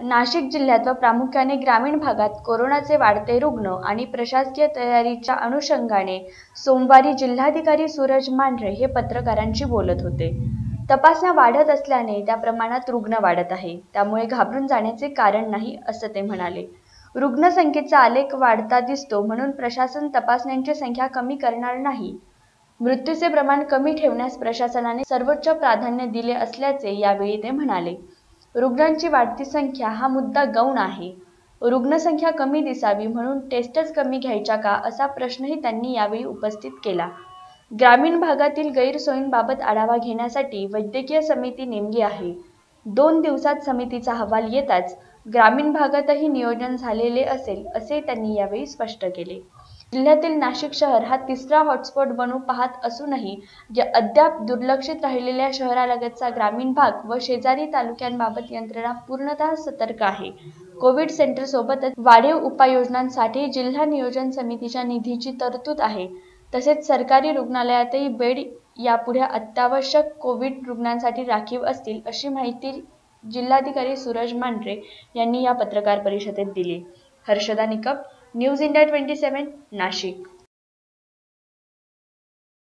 नाशिक जिल्ह्यात व प्रामुख्याने ग्रामीण भागात कोरोनाचे वाढते रुग्ण आणि प्रशासकीय तयारीच्या अनुषंगाने सोमवारी जिल्हाधिकारी सूरज मांढरे हे पत्रकारांशी बोलत होते। तपासण्या वाढत असल्याने त्या प्रमाणात रुग्ण वाढत आहे, त्यामुळे घाबरून जाण्याचे कारण नाही असं ते म्हणाले। रुग्णसंख्येचा आलेख वाढता दिसतो म्हणून प्रशासन तपासण्यांची संख्या कमी करणार नाही। मृत्यूचे प्रमाण कमी ठेवण्यास प्रशासनाने सर्वोच्च प्राधान्य दिले असल्याचे यावेळी ते म्हणाले। रुग्णांची वाढती संख्या हा मुद्दा गौण आहे। रुग्णसंख्या कमी दिसावी म्हणून टेस्टच कमी घ्यायच्या का असा प्रश्नही त्यांनी यावेळी उपस्थित केला। ग्रामीण भागातील गैरसोयींबाबत आढावा घेण्यासाठी वैद्यकीय समिती नेमली आहे। 2 दिवसात समितीचा अहवाल येताच ग्रामीण भागातही नियोजन झालेले असेल असे त्यांनी यावेळी स्पष्ट केले। जिल्ह्यातील नाशिक शहर हा तिसरा हॉटस्पॉट बनू पाहत असूनही अद्याप दुर्लक्षित राहिलेल्या शहरालगतचा ग्रामीण भाग व शेजारी तालुक्यांबाबत यंत्रणा पूर्णतः सतर्क आहे। कोविड सेंटर सोबतच वाढीव उपाययोजनांसाठी जिल्हा नियोजन समितीच्या निधीची तरतूद आहे। तसेच सरकारी रुग्णालयातही बेड यापुढे अत्यावश्यक कोविड रुग्णांसाठी राखीव असतील अशी माहिती जिल्हाधिकारी सूरज मांढरे यांनी या पत्रकार परिषदेत दिली। Harshada Nikam, news India 27, Nashik.